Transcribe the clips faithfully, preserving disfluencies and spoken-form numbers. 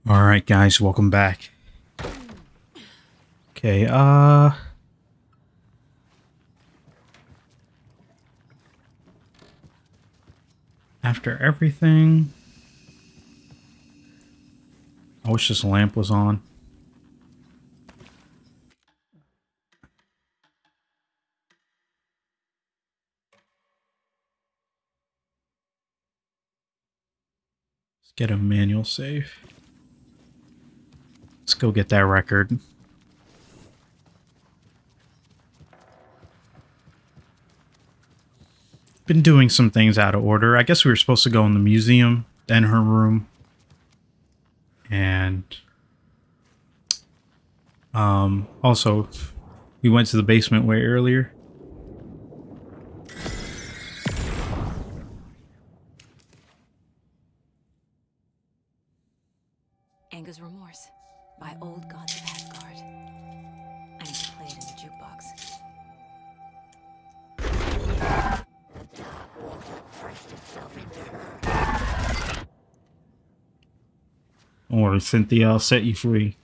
All right, guys, welcome back. Okay, uh... after everything... I wish this lamp was on. Let's get a manual save. Let's go get that record. Been doing some things out of order. I guess we were supposed to go in the museum, then her room. And... Um, also, we went to the basement way earlier. Anger's Remorse by Old Gods of Asgard. I need to play it in the jukebox. Don't worry, Cynthia, I'll set you free.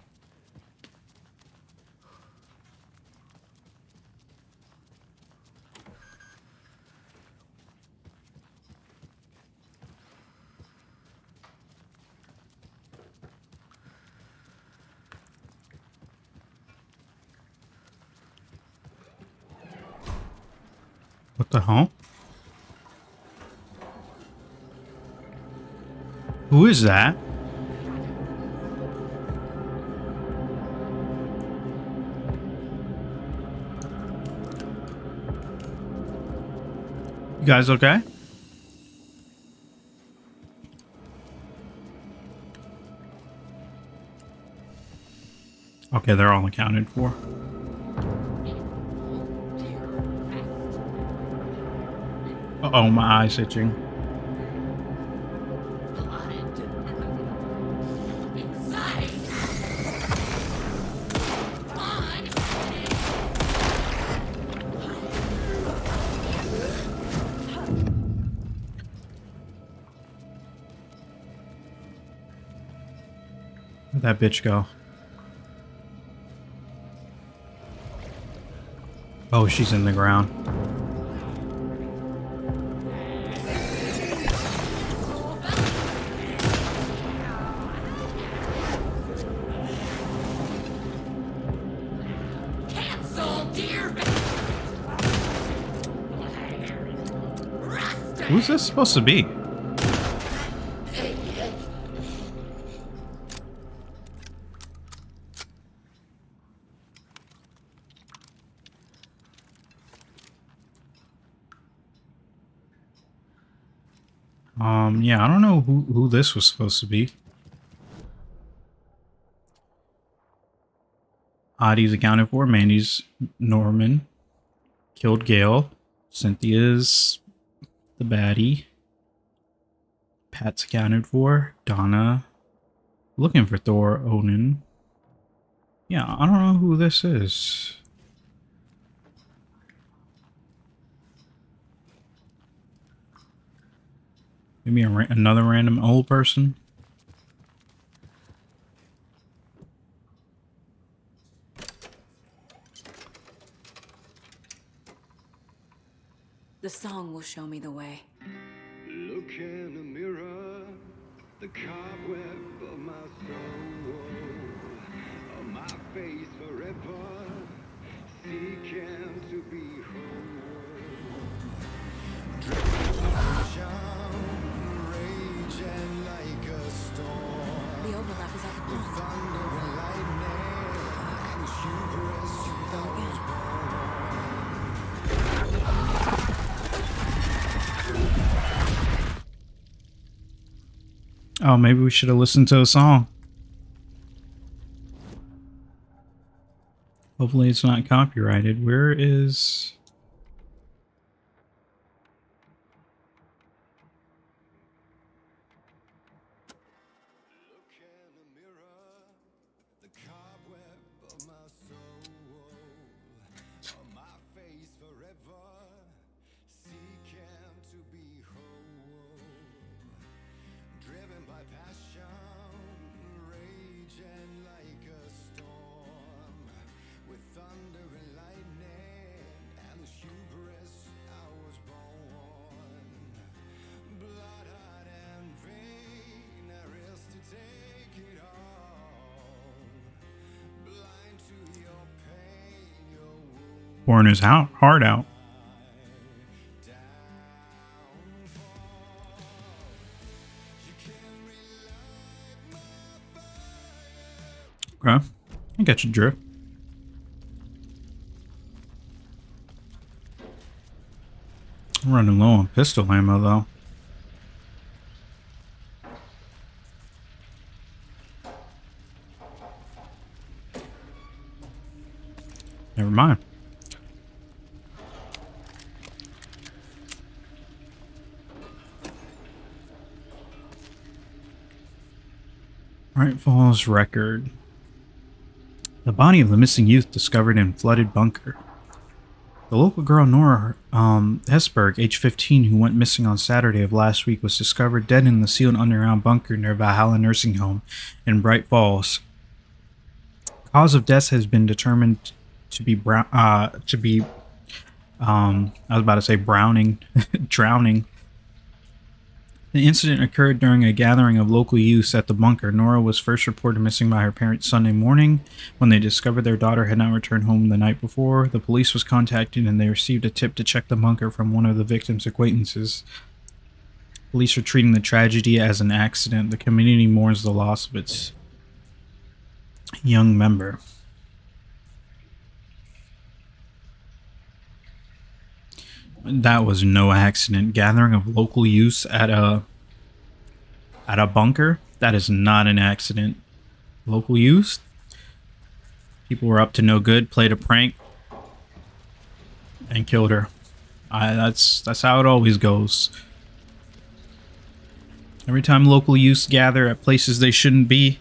What the hell? Who is that? You guys okay? Okay, they're all accounted for. Uh-oh, my eye's itching. Where'd that bitch go? Oh, she's in the ground. Who's this supposed to be? Um, yeah, I don't know who, who this was supposed to be. Audie's accounted for. Mandy's Norman. Killed Gale. Cynthia's the baddie. Pat's accounted for. Donna. Looking for Thor. Onan. Yeah, I don't know who this is. Maybe a ra another random old person. The song will show me the way. Look in the mirror, the cobweb of my soul, of my face forever, seeking to be whole. Raging like a storm. The overlap is at the pond. Thunder and lightning, hubris, Go again. Oh, maybe we should have listened to a song. Hopefully it's not copyrighted. Where is... Look in the mirror, the cobweb of my soul, of my face forever, seeking to be whole, driven by passion, rage. Pouring his out, heart out. Okay. I got your drift. I'm running low on pistol ammo, though. Never mind. Right Falls record. The body of the missing youth discovered in flooded bunker. The local girl Nora um, Hesberg, age fifteen, who went missing on Saturday of last week, was discovered dead in the sealed underground bunker near Valhalla Nursing Home in Bright Falls. The cause of death has been determined to be brown. Uh, to be, um, I was about to say browning, drowning. The incident occurred during a gathering of local youths at the bunker. Nora was first reported missing by her parents Sunday morning. When they discovered their daughter had not returned home the night before, the police was contacted and they received a tip to check the bunker from one of the victim's acquaintances. Police are treating the tragedy as an accident. The community mourns the loss of its young member. That was no accident. Gathering of local youths at a at a bunker. That is not an accident. Local youths. People were up to no good. Played a prank and killed her. I, that's that's how it always goes. Every time local youths gather at places they shouldn't be,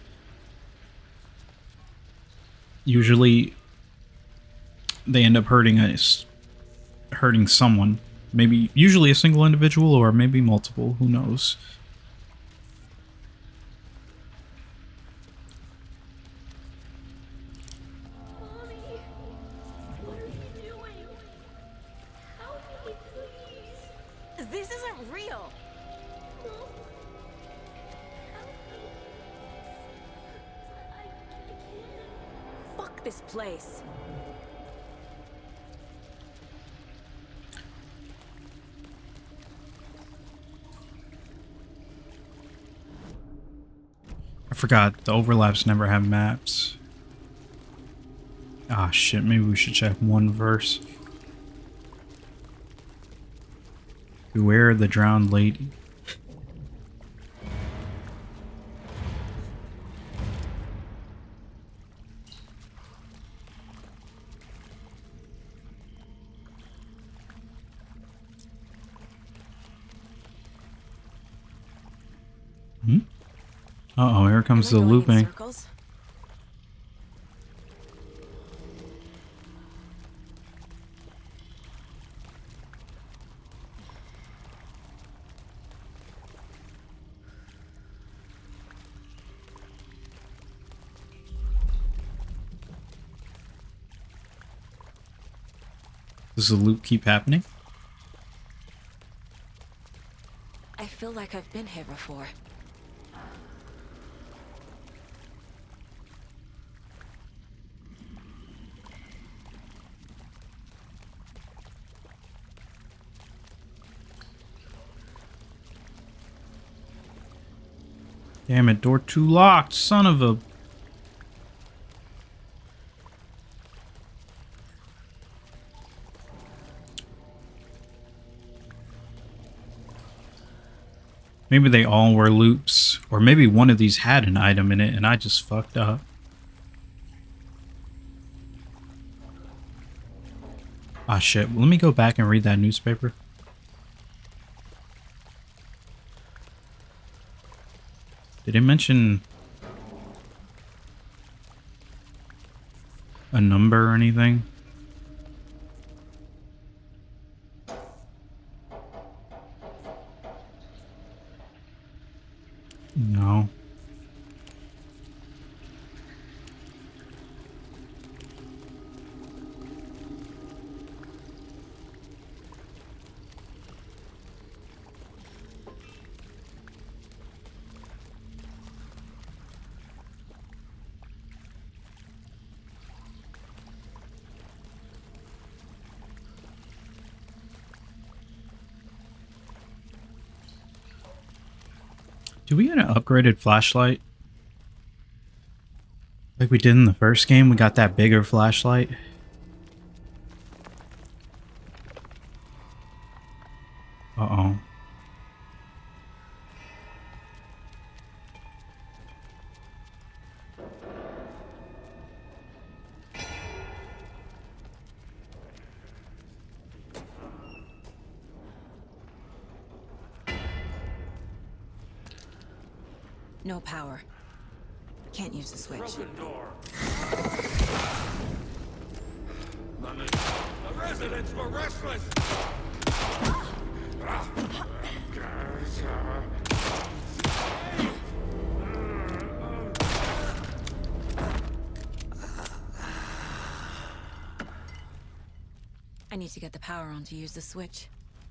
usually they end up hurting us. hurting someone, maybe usually a single individual or maybe multiple, who knows. Mommy, what are you doing? Help me, please. This isn't real. No. Help me. I, I can't. Fuck this place. I forgot, the overlaps never have maps. Ah shit, maybe we should check one verse. Beware the drowned lady. Hmm? Uh-oh, here comes the Am I going in looping. circles? Does the loop keep happening? I feel like I've been here before. Damn it, door two locked, son of a... Maybe they all were loops, or maybe one of these had an item in it and I just fucked up. Ah shit, let me go back and read that newspaper. Did it mention a number or anything? No. Do we get an upgraded flashlight? Like we did in the first game, we got that bigger flashlight. Uh-oh. No power. Can't use the switch. Broken door. The residents were restless. I need to get the power on to use the switch.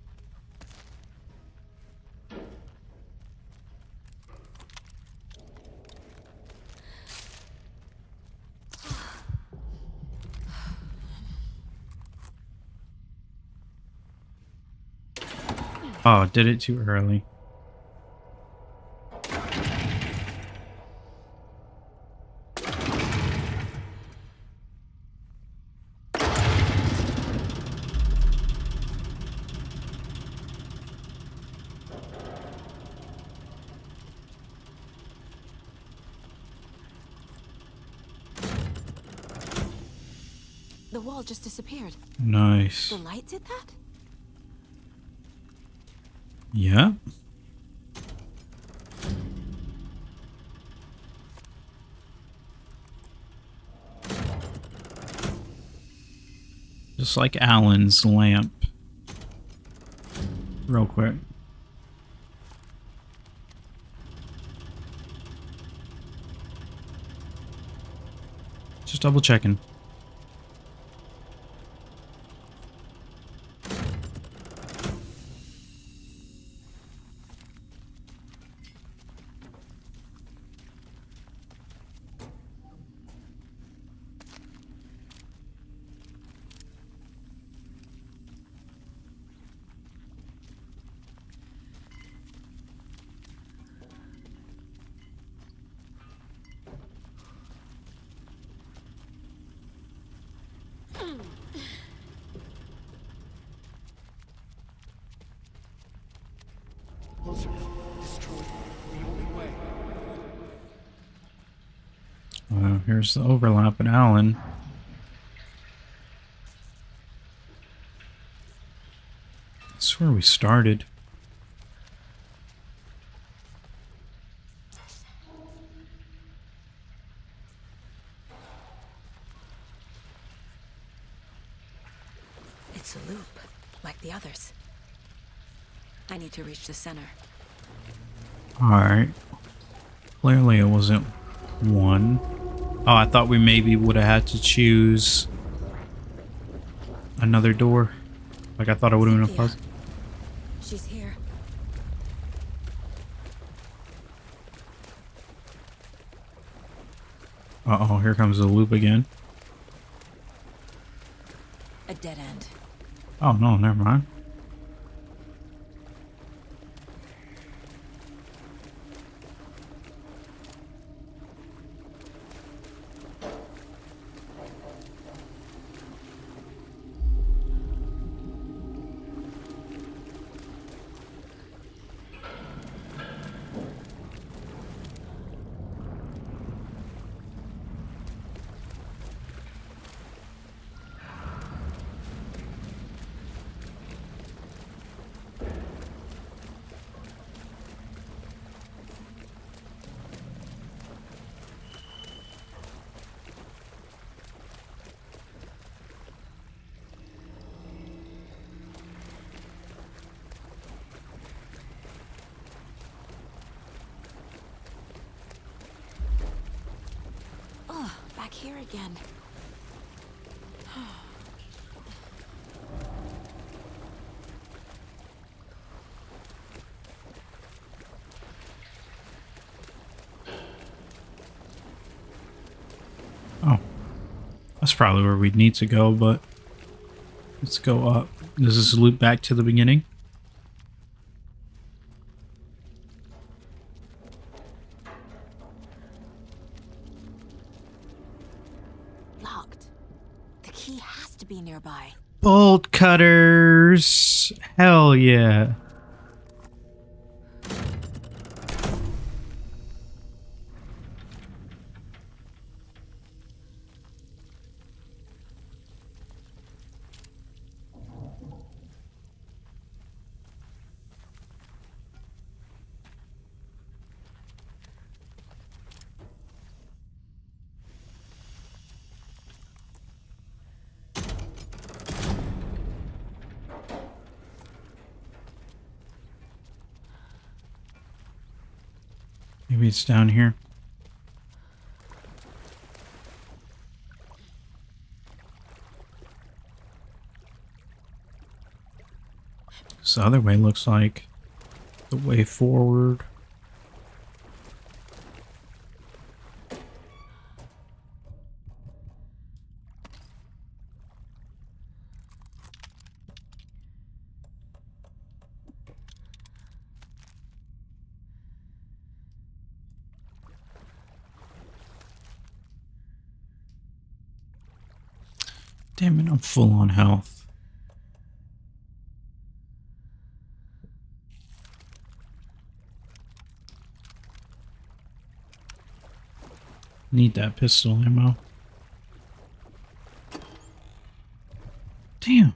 Oh, did it too early. The wall just disappeared. Nice. The light did that? Yeah. Just like Alan's lamp. Real quick. Just double checking. Closer. Destroy. The only way. Uh, here's the overlap in Alan. That's where we started. It's a loop, like the others. I need to reach the center. Alright. Clearly it wasn't one. Oh, I thought we maybe would have had to choose another door. Like I thought it would have been a Cynthia. puzzle. She's here. Uh-oh, here comes the loop again. A dead end. Oh, no, never mind. Oh, back here again. Oh. That's probably where we'd need to go, but let's go up. Does this loop back to the beginning? key has to be nearby. Bolt cutters! Hell yeah. Maybe it's down here. This other way looks like the way forward. Damn it, I'm full on health. Need that pistol ammo. Damn.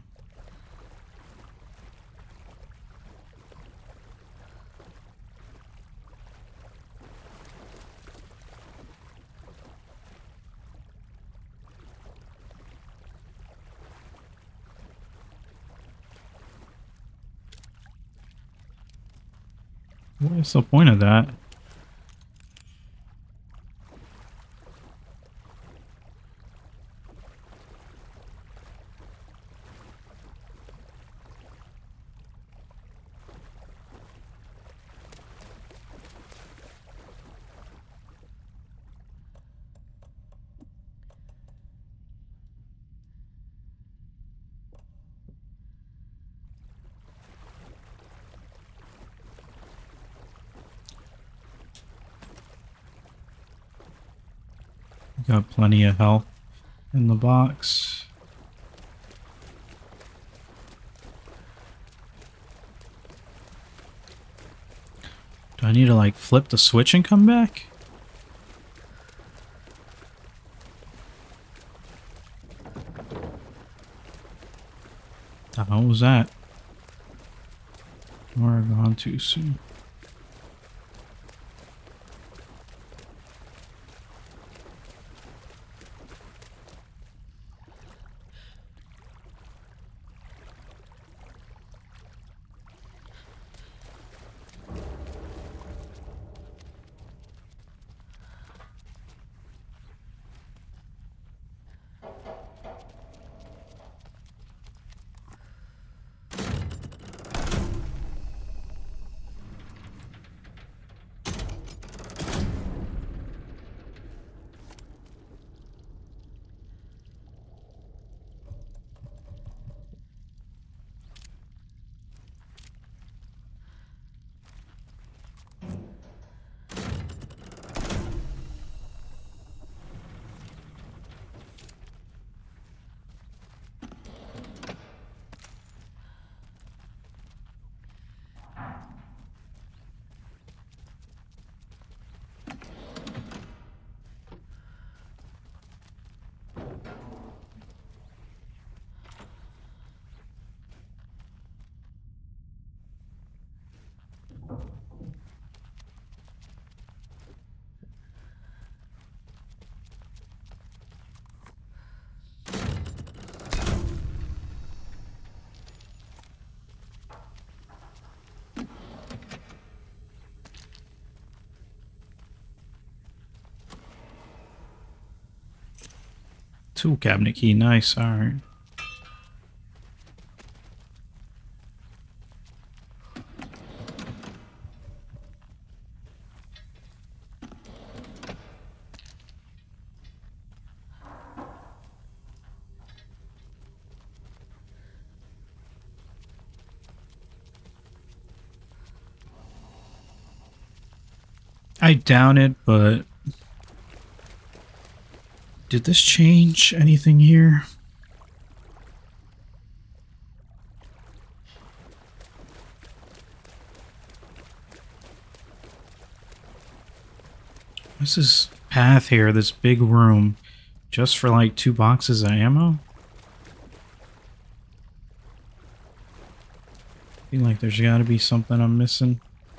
What is the point of that? Got plenty of health in the box. Do I need to like flip the switch and come back? The hell was that? We're gone too soon. Tool cabinet key, nice, alright. I doubt it, but did this change anything here? What's this path here? This big room, just for like two boxes of ammo? I feel like there's got to be something I'm missing.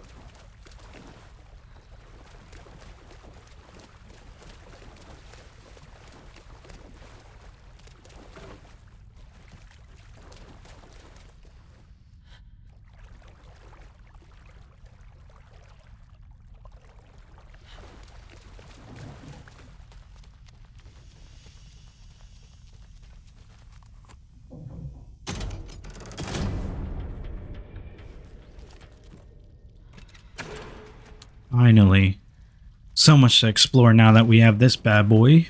Finally. So much to explore now that we have this bad boy.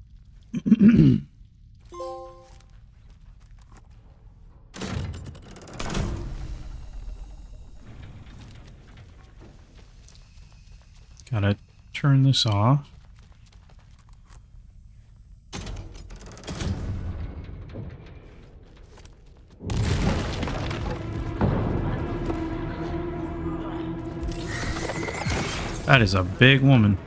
Gotta turn this off. That is a big woman.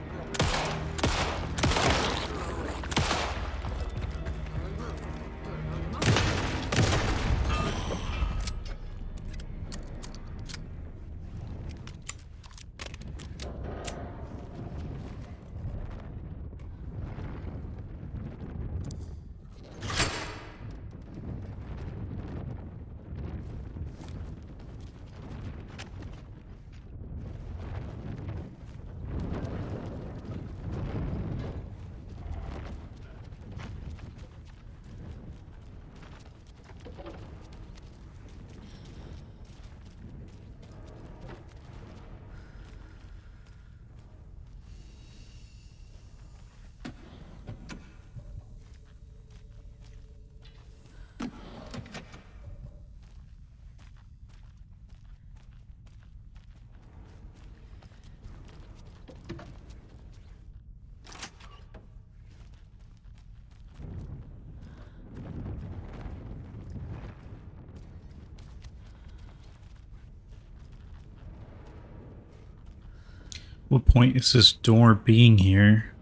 What point is this door being here?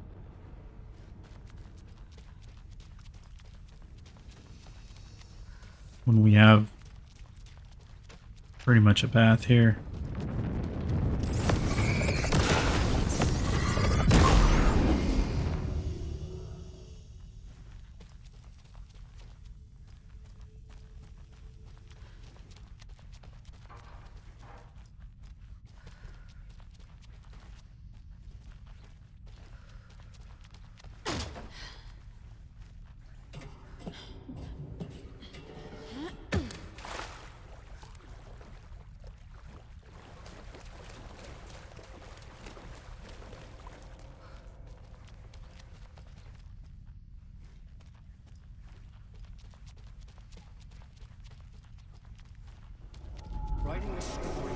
When we have pretty much a path here. Writing a story.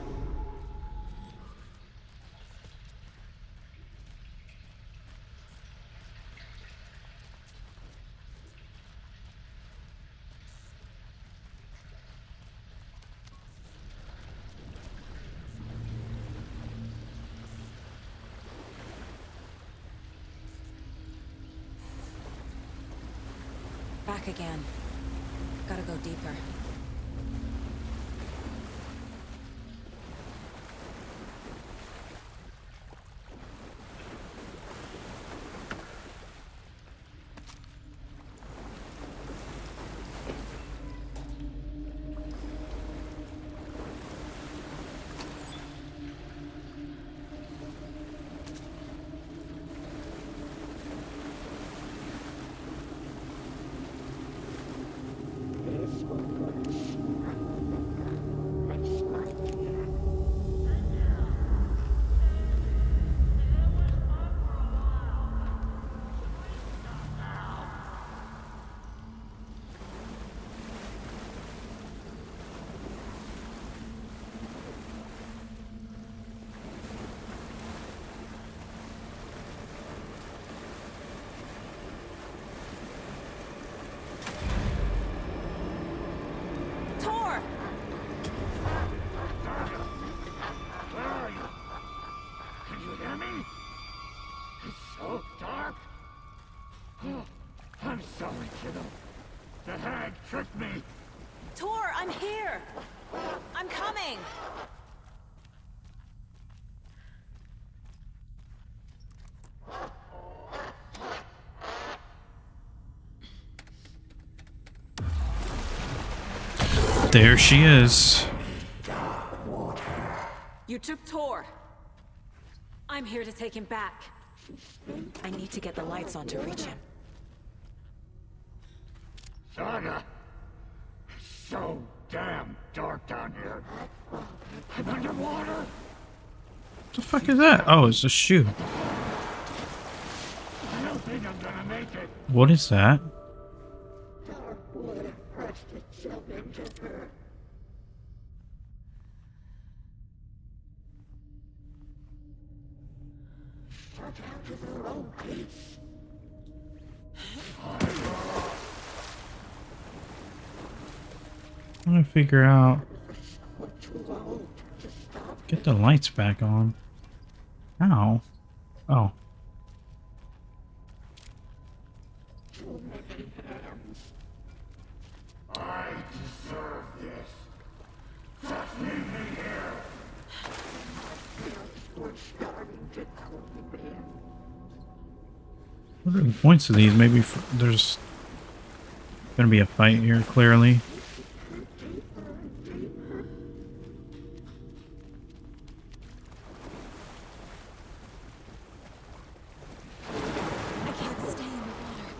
Back again. Gotta go deeper. This So dark? Oh, I'm sorry, kiddo. The hag tricked me. Tor, I'm here! I'm coming! There she is. You took Tor. I'm here to take him back. I need to get the lights on to reach him. Saga. It's so damn dark down here. I'm underwater. What the fuck is that? Oh, it's a shoe. I don't think I'm gonna make it. What is that? Dark water pressed itself into her. Shut out of her own peace. I'm gonna figure out. We're too old to stop. Get the lights back on. Ow. Oh. Too many hands. I deserve this. Just leave me here. We're starting to cool in. What are the points of these? Maybe f there's gonna be a fight here, clearly. I can't stay in the water.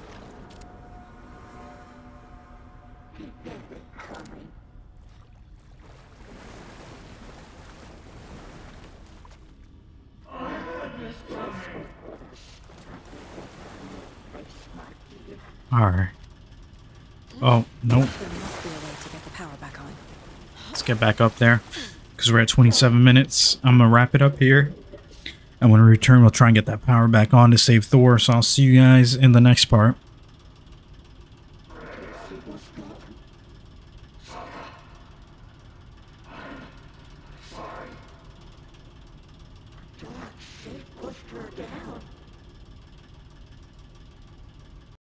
Alright. Oh, nope. There must be a way to get the power back on. Let's get back up there. Because we're at twenty-seven minutes. I'm gonna wrap it up here. And when we return, we'll try and get that power back on to save Thor. So I'll see you guys in the next part. Dark shape pushed her down.